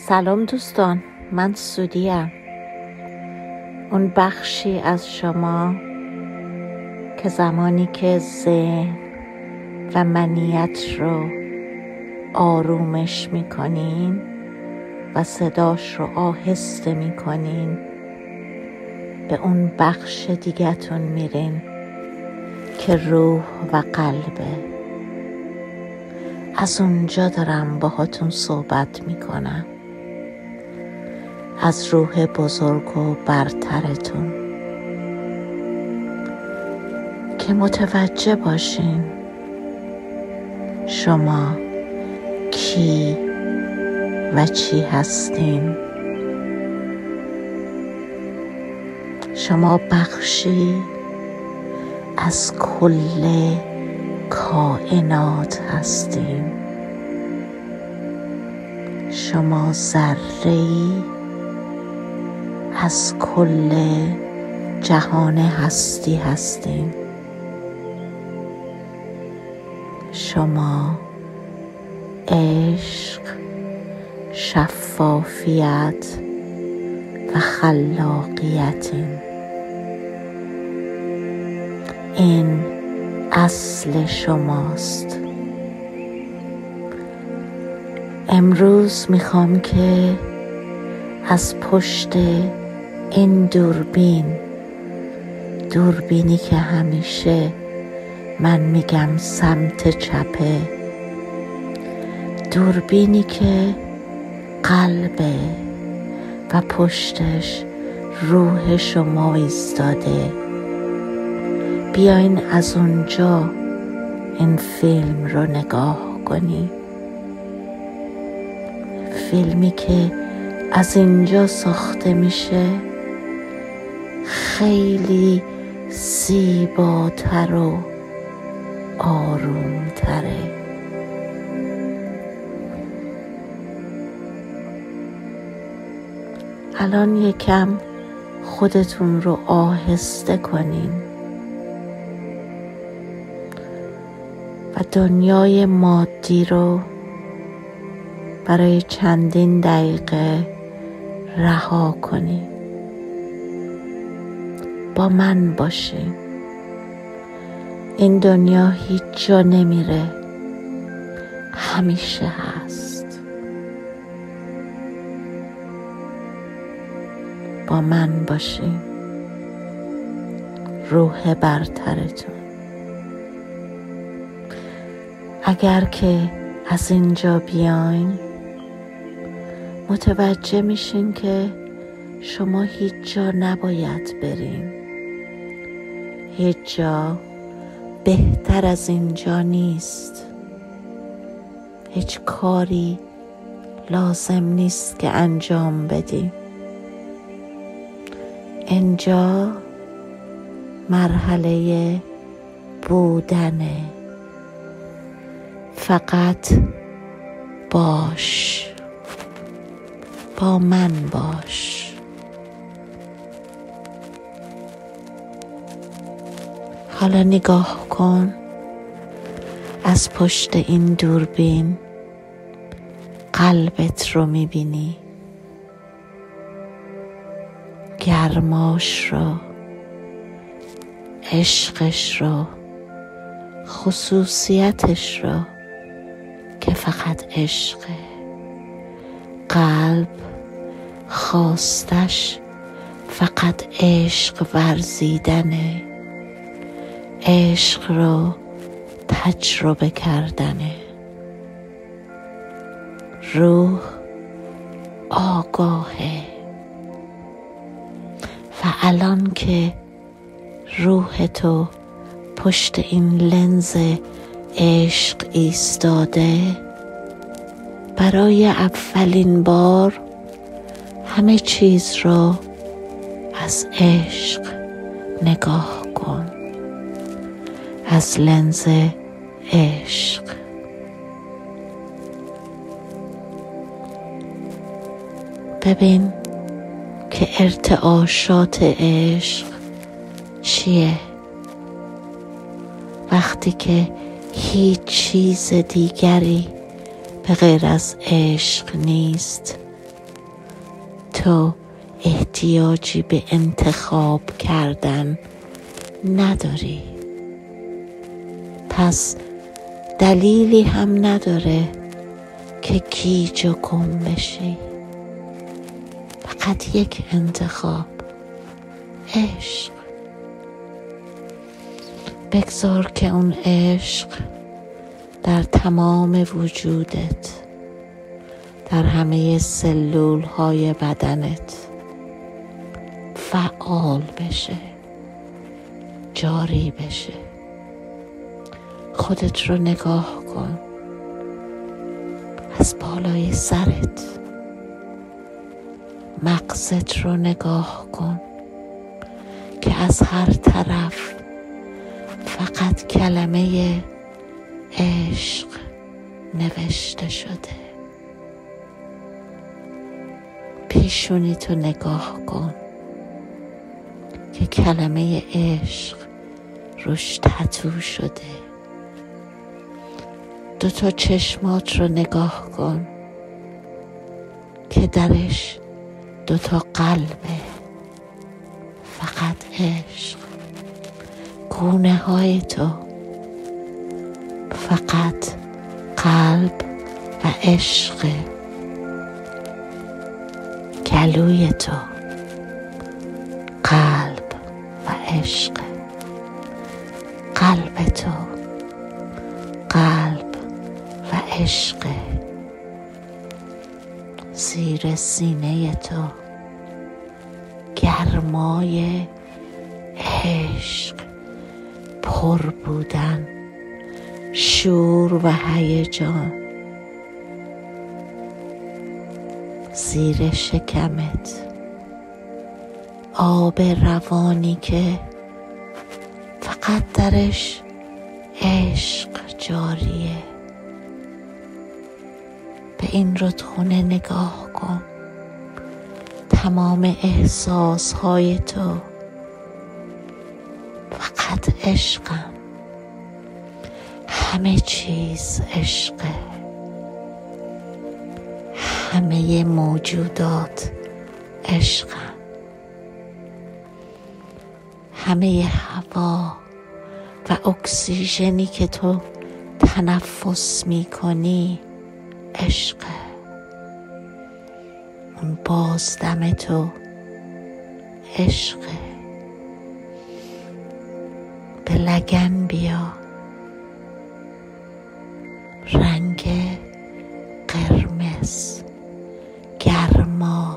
سلام دوستان، من سودیم. اون بخشی از شما که زمانی که ذهن و منیت رو آرومش میکنین و صداش رو آهسته میکنین، به اون بخش دیگه‌تون میرین که روح و قلبه. از اونجا دارم باهاتون صحبت میکنم، از روح بزرگ و برترتون، که متوجه باشین شما کی و چی هستین. شما بخشی از کل کائنات هستین. شما ذره‌ای از کل جهان هستی هستین. شما عشق، شفافیت و خلاقیتین. این اصل شماست. امروز میخوام که از پشت این دوربینی که همیشه من میگم سمت چپه، دوربینی که قلبه و پشتش روح شما ایستاده، بیاین از اونجا این فیلم رو نگاه کنی. فیلمی که از اینجا ساخته میشه خیلی زیباتر و آرومتره. الان یکم خودتون رو آهسته کنین و دنیای مادی رو برای چندین دقیقه رها کنین. با من باشین. این دنیا هیچ جا نمیره، همیشه هست. با من باشین، روح برترتون. اگر که از اینجا بیاین متوجه میشین که شما هیچ جا نباید برین. هیچ جا بهتر از اینجا نیست. هیچ کاری لازم نیست که انجام بدیم. اینجا مرحله بودنه. فقط باش، با من باش. حالا نگاه کن، از پشت این دوربین قلبت رو میبینی، گرماش رو، عشقش رو، خصوصیتش رو که فقط عشقه. قلب خواستش فقط عشق ورزیدنه، عشق رو تجربه کردنه. روح آگاهه و الان که روح تو پشت این لنز عشق ایستاده، برای اولین بار همه چیز رو از عشق نگاه کن، از لنز عشق. ببین که ارتعاشات عشق چیه وقتی که هیچ چیز دیگری به غیر از عشق نیست تو احتیاجی به انتخاب کردن نداری، پس دلیلی هم نداره که گیج و گم بشی. فقط یک انتخاب، عشق. بگذار که اون عشق در تمام وجودت، در همه سلول های بدنت فعال بشه، جاری بشه. خودت رو نگاه کن از بالای سرت، مغزت رو نگاه کن که از هر طرف فقط کلمه عشق نوشته شده. پیشونی تو نگاه کن که کلمه عشق روش تتو شده. دوتا چشمات رو نگاه کن که درش دوتا قلبه، فقط عشق. گونه های تو فقط قلب و عشق. گلوی تو قلب و عشق. قلب تو قلب و عشق. زیر سینه تو گرمای عشق، پر بودن، شور و هیجان. زیر شکمت آب روانی که فقط درش عشق جاریه. به این رودخونه نگاه کن. تمام احساسهای تو فقط عشقن. همه چیز عشقه. همه موجودات عشقن. همه هوا و اکسیژنی که تو تنفس میکنی عشقه. اون بازدم تو عشقه. به لگن بیا. رنگ قرمز، گرما،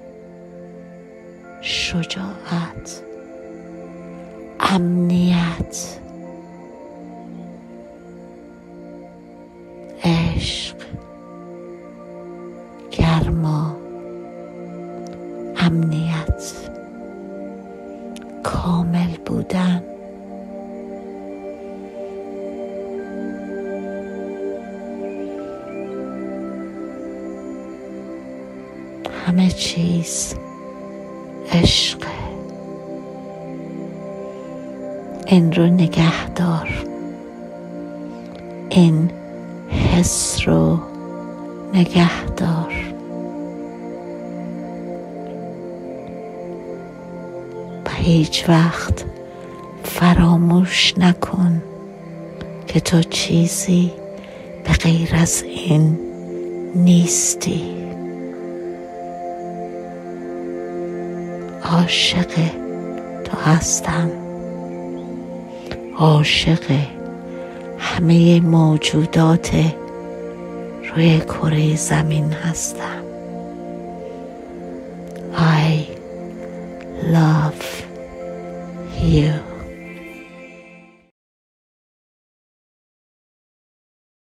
شجاعت، امنیت، عشق، گرما، امنیت، کامل بودن. همه چیز عشقه. این رو نگه دار. این حس رو نگه دار. و هیچ وقت فراموش نکن که تو چیزی به غیر از این نیستی. عاشق تو هستم. عاشق همه موجودات روی کره زمین هستم. I love you.